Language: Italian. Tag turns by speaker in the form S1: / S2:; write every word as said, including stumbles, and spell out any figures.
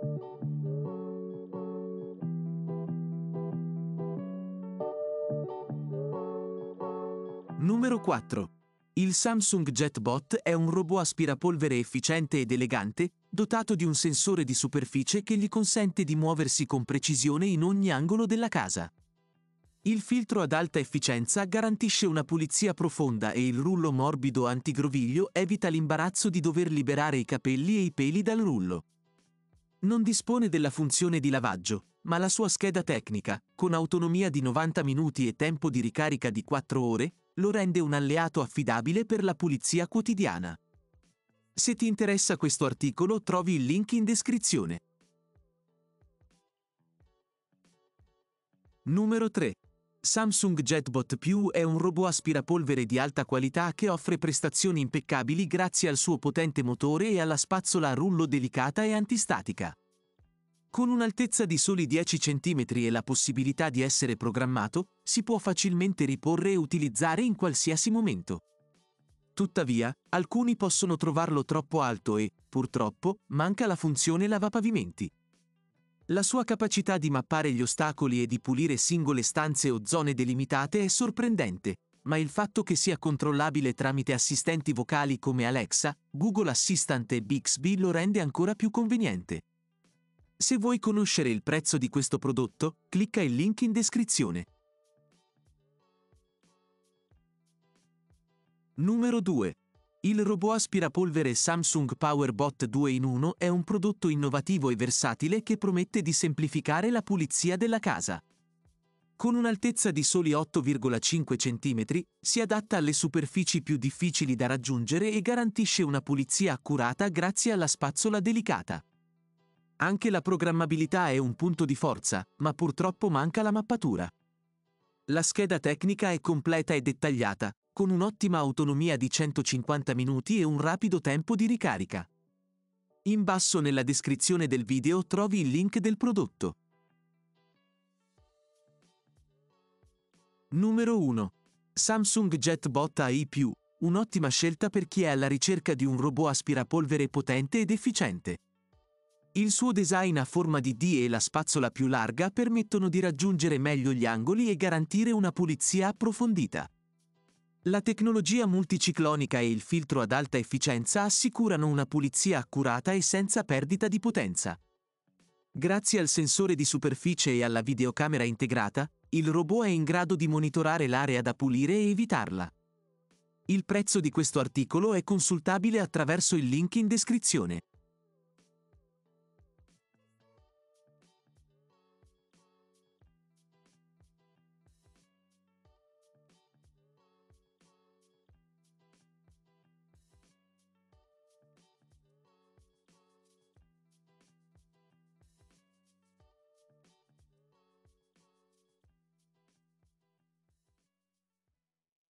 S1: Numero quattro. Il Samsung JetBot è un robot aspirapolvere efficiente ed elegante, dotato di un sensore di superficie che gli consente di muoversi con precisione in ogni angolo della casa. Il filtro ad alta efficienza garantisce una pulizia profonda e il rullo morbido antigroviglio evita l'imbarazzo di dover liberare i capelli e i peli dal rullo. Non dispone della funzione di lavaggio, ma la sua scheda tecnica, con autonomia di novanta minuti e tempo di ricarica di quattro ore, lo rende un alleato affidabile per la pulizia quotidiana. Se ti interessa questo articolo, trovi il link in descrizione. Numero tre. Samsung JetBot Più è un robot aspirapolvere di alta qualità che offre prestazioni impeccabili grazie al suo potente motore e alla spazzola a rullo delicata e antistatica. Con un'altezza di soli dieci centimetri e la possibilità di essere programmato, si può facilmente riporre e utilizzare in qualsiasi momento. Tuttavia, alcuni possono trovarlo troppo alto e, purtroppo, manca la funzione lavapavimenti. La sua capacità di mappare gli ostacoli e di pulire singole stanze o zone delimitate è sorprendente, ma il fatto che sia controllabile tramite assistenti vocali come Alexa, Google Assistant e Bixby lo rende ancora più conveniente. Se vuoi conoscere il prezzo di questo prodotto, clicca il link in descrizione. Numero due. Il robot aspirapolvere Samsung PowerBot due in uno è un prodotto innovativo e versatile che promette di semplificare la pulizia della casa. Con un'altezza di soli otto virgola cinque centimetri, si adatta alle superfici più difficili da raggiungere e garantisce una pulizia accurata grazie alla spazzola delicata. Anche la programmabilità è un punto di forza, ma purtroppo manca la mappatura. La scheda tecnica è completa e dettagliata, con un'ottima autonomia di centocinquanta minuti e un rapido tempo di ricarica. In basso nella descrizione del video trovi il link del prodotto. Numero uno. Samsung JetBot A I più, un'ottima scelta per chi è alla ricerca di un robot aspirapolvere potente ed efficiente. Il suo design a forma di D e la spazzola più larga permettono di raggiungere meglio gli angoli e garantire una pulizia approfondita. La tecnologia multiciclonica e il filtro ad alta efficienza assicurano una pulizia accurata e senza perdita di potenza. Grazie al sensore di superficie e alla videocamera integrata, il robot è in grado di monitorare l'area da pulire e evitarla. Il prezzo di questo articolo è consultabile attraverso il link in descrizione.